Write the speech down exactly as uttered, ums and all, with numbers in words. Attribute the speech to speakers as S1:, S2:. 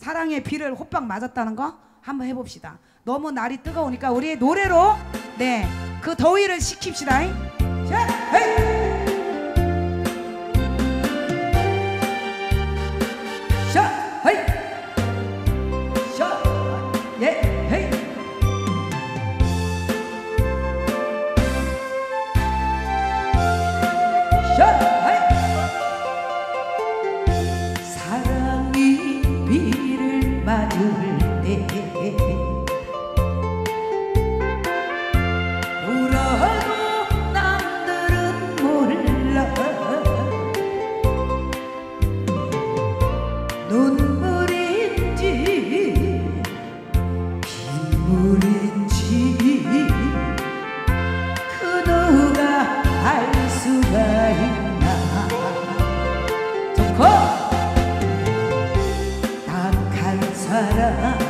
S1: 사랑의 비를 호빵 맞았다는 거 한번 해봅시다. 너무 날이 뜨거우니까 우리 노래로 네 그 더위를 식힙시다. 자, 헤이! 자, 헤이! 자, 예, 헤이! 자, 헤이! 사랑이 비를 맞을 때 울어도 남들은 몰라 눈물인지 빗물인지 그 누가 알 수가 있나. 좋고 딱한 사람